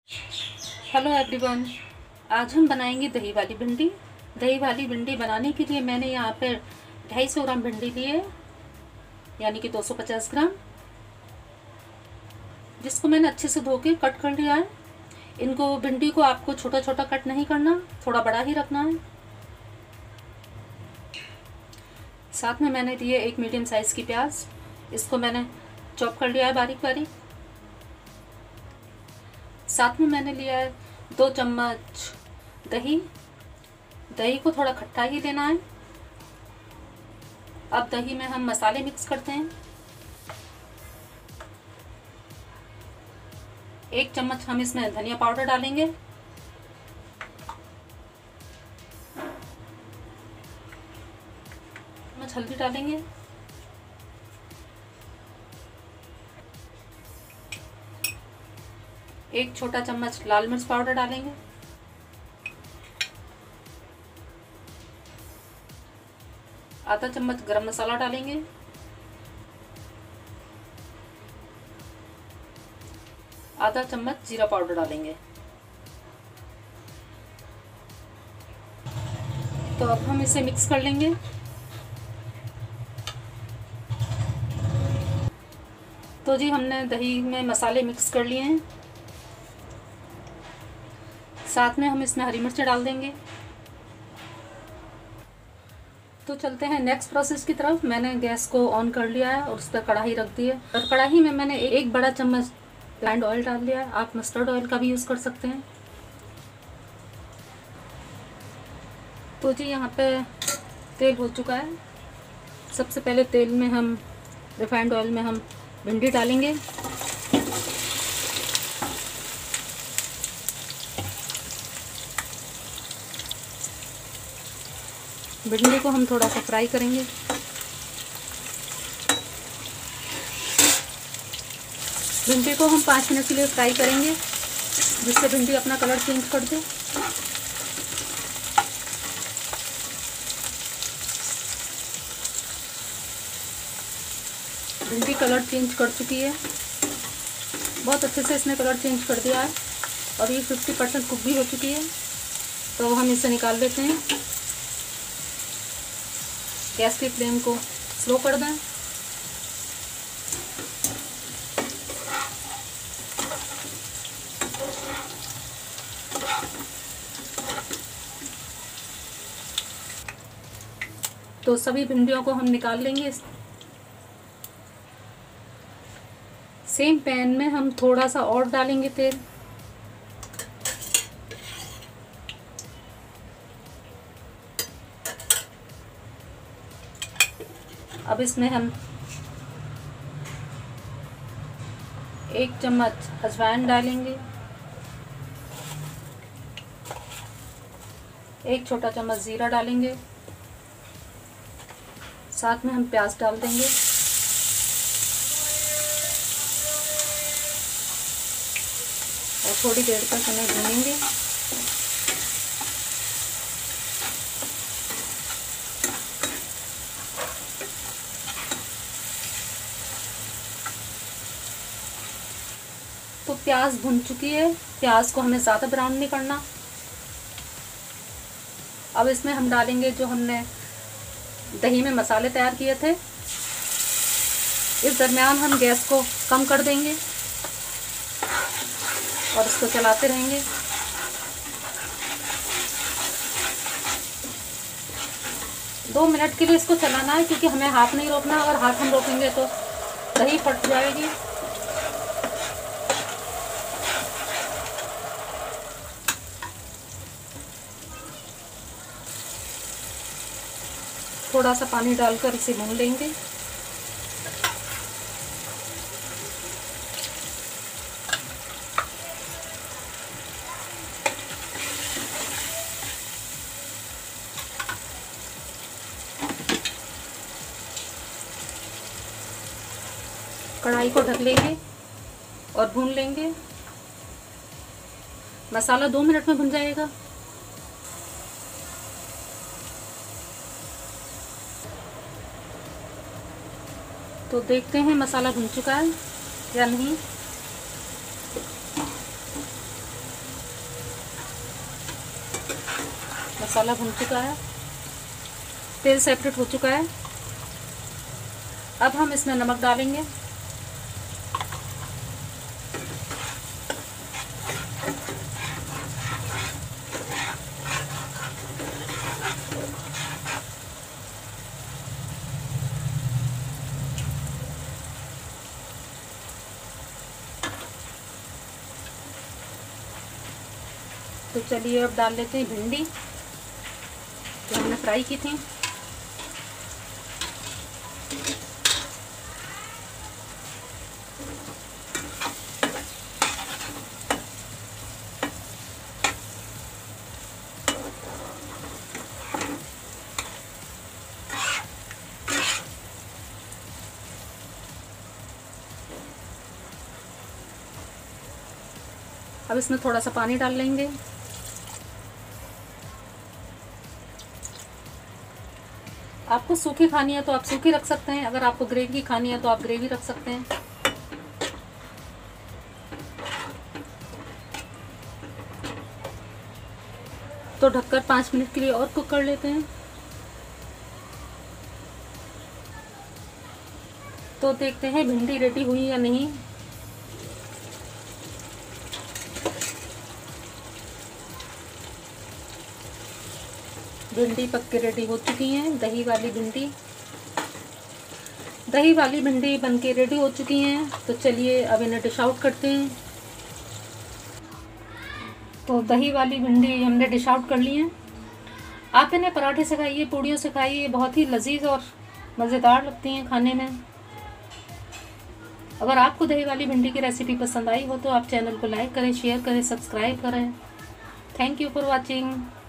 Hello everyone. आज हम बनाएंगे दही वाली भिंडी। दही वाली भिंडी बनाने के लिए मैंने यहाँ पे 250 ग्राम भिंडी ली है, यानी कि 250 ग्राम, जिसको मैंने अच्छे से धो के कट कर लिया है। इनको भिंडी को आपको छोटा छोटा कट नहीं करना, थोड़ा बड़ा ही रखना है। साथ में मैंने लिए एक मीडियम साइज़ की प्याज, इसको मैंने चॉप कर लिया है बारीक बारीक। साथ में मैंने लिया है 2 चम्मच दही। दही को थोड़ा खट्टा ही लेना है। अब दही में हम मसाले मिक्स करते हैं। 1 चम्मच हम इसमें धनिया पाउडर डालेंगे। चम्मच हल्दी डालेंगे। एक छोटा चम्मच लाल मिर्च पाउडर डालेंगे। आधा चम्मच गरम मसाला डालेंगे। आधा चम्मच जीरा पाउडर डालेंगे। तो अब हम इसे मिक्स कर लेंगे। तो जी हमने दही में मसाले मिक्स कर लिए हैं। साथ में हम इसमें हरी मिर्च डाल देंगे। तो चलते हैं नेक्स्ट प्रोसेस की तरफ। मैंने गैस को ऑन कर लिया है और उस पर कढ़ाई रख दी है, और कढ़ाई में मैंने एक बड़ा चम्मच रिफाइंड ऑयल डाल दिया है। आप मस्टर्ड ऑयल का भी यूज़ कर सकते हैं। तो जी यहाँ पे तेल हो चुका है। सबसे पहले तेल में हम रिफाइंड ऑयल में हम भिंडी डालेंगे। भिंडी को हम थोड़ा सा फ्राई करेंगे। भिंडी को हम 5 मिनट के लिए फ्राई करेंगे, जिससे भिंडी अपना कलर चेंज कर दे। भिंडी कलर चेंज कर चुकी है, बहुत अच्छे से इसने कलर चेंज कर दिया है, और ये 50% कुक भी हो चुकी है। तो हम इसे निकाल लेते हैं। गैस की फ्लेम को स्लो कर दें। तो सभी भिंडियों को हम निकाल लेंगे। सेम पैन में हम थोड़ा सा और डालेंगे तेल। अब इसमें हम 1 चम्मच अजवाइन डालेंगे। 1 छोटा चम्मच जीरा डालेंगे। साथ में हम प्याज डाल देंगे। और थोड़ी देर तक इन्हें भूनेंगे। तो प्याज भुन चुकी है। प्याज को हमें ज़्यादा ब्राउन नहीं करना। अब इसमें हम डालेंगे जो हमने दही में मसाले तैयार किए थे। इस दरमियान हम गैस को कम कर देंगे और इसको चलाते रहेंगे। दो मिनट के लिए इसको चलाना है, क्योंकि हमें हाथ नहीं रोकना। अगर हाथ हम रोकेंगे तो दही फट जाएगी। थोड़ा सा पानी डालकर इसे भून लेंगे। कढ़ाई को ढक लेंगे और भून लेंगे। मसाला 2 मिनट में भुन जाएगा। तो देखते हैं मसाला भुन चुका है या नहीं। मसाला भुन चुका है, तेल सेपरेट हो चुका है। अब हम इसमें नमक डालेंगे। तो चलिए अब डाल लेते हैं भिंडी जो हमने फ्राई की थी। अब इसमें थोड़ा सा पानी डाल लेंगे। आपको सूखी खानी है तो आप सूखी रख सकते हैं, अगर आपको ग्रेवी खानी है तो आप ग्रेवी रख सकते हैं। तो ढककर 5 मिनट के लिए और कुक कर लेते हैं। तो देखते हैं भिंडी रेडी हुई या नहीं। भिंडी पक के रेडी हो चुकी हैं। दही वाली भिंडी बन के रेडी हो चुकी हैं। तो चलिए अब इन्हें डिश आउट करते हैं। तो दही वाली भिंडी हमने डिश आउट कर ली है। आप इन्हें पराठे से खाइए, पूड़ियों से खाइए, बहुत ही लजीज और मज़ेदार लगती हैं खाने में। अगर आपको दही वाली भिंडी की रेसिपी पसंद आई हो तो आप चैनल को लाइक करें, शेयर करें, सब्सक्राइब करें। Thank you for watching.